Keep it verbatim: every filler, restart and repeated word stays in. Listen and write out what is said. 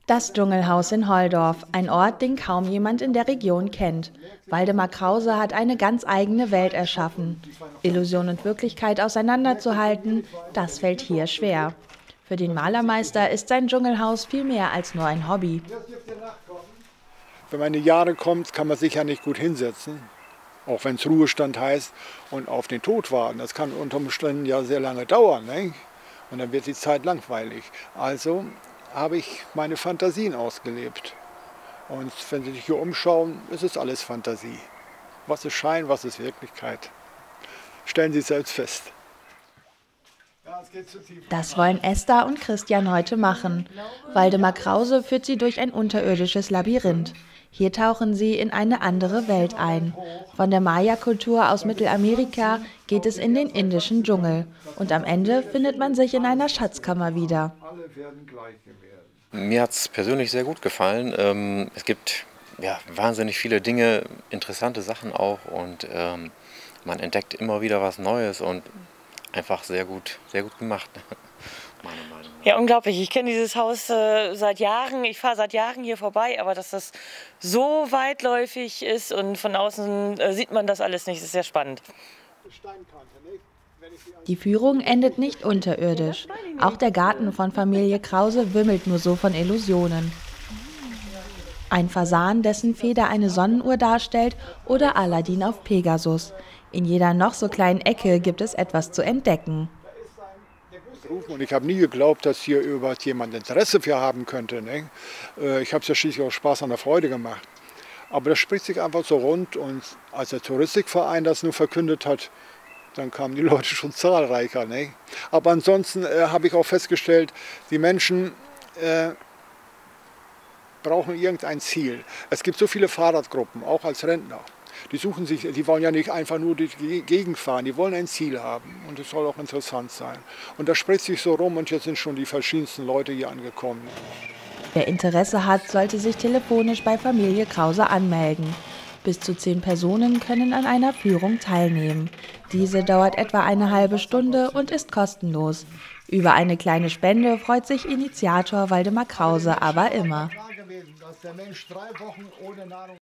Das Dschungelhaus in Holdorf, ein Ort, den kaum jemand in der Region kennt. Waldemar Krause hat eine ganz eigene Welt erschaffen. Illusion und Wirklichkeit auseinanderzuhalten, das fällt hier schwer. Für den Malermeister ist sein Dschungelhaus viel mehr als nur ein Hobby. Wenn man in die Jahre kommt, kann man sich ja nicht gut hinsetzen, auch wenn es Ruhestand heißt, und auf den Tod warten. Das kann unter Umständen ja sehr lange dauern, ne? Und dann wird die Zeit langweilig. Also habe ich meine Fantasien ausgelebt. Und wenn Sie sich hier umschauen, ist es alles Fantasie. Was ist Schein, was ist Wirklichkeit? Stellen Sie es selbst fest. Das wollen Esther und Christian heute machen. Waldemar Krause führt sie durch ein unterirdisches Labyrinth. Hier tauchen sie in eine andere Welt ein. Von der Maya-Kultur aus Mittelamerika geht es in den indischen Dschungel. Und am Ende findet man sich in einer Schatzkammer wieder. Mir hat es persönlich sehr gut gefallen. Ähm, es gibt ja, wahnsinnig viele Dinge, interessante Sachen auch. Und ähm, man entdeckt immer wieder was Neues und einfach sehr gut, sehr gut gemacht. Meine Meinung. Ja, unglaublich. Ich kenne dieses Haus äh, seit Jahren. Ich fahre seit Jahren hier vorbei, aber dass das so weitläufig ist und von außen äh, sieht man das alles nicht, das ist sehr spannend. Die Führung endet nicht unterirdisch. Auch der Garten von Familie Krause wimmelt nur so von Illusionen. Ein Fasan, dessen Feder eine Sonnenuhr darstellt, oder Aladdin auf Pegasus. In jeder noch so kleinen Ecke gibt es etwas zu entdecken. Und ich habe nie geglaubt, dass hier überhaupt jemand Interesse für haben könnte. Ne? Ich habe es ja schließlich auch Spaß an der Freude gemacht. Aber das spricht sich einfach so rund. Und als der Touristikverein das nur verkündet hat, dann kamen die Leute schon zahlreicher. Ne? Aber ansonsten äh, habe ich auch festgestellt, die Menschen äh, brauchen irgendein Ziel. Es gibt so viele Fahrradgruppen, auch als Rentner. Die suchen sich, die wollen ja nicht einfach nur die Gegend fahren, die wollen ein Ziel haben und es soll auch interessant sein. Und das spricht sich so rum und jetzt sind schon die verschiedensten Leute hier angekommen. Wer Interesse hat, sollte sich telefonisch bei Familie Krause anmelden. Bis zu zehn Personen können an einer Führung teilnehmen. Diese dauert etwa eine halbe Stunde und ist kostenlos. Über eine kleine Spende freut sich Initiator Waldemar Krause aber immer.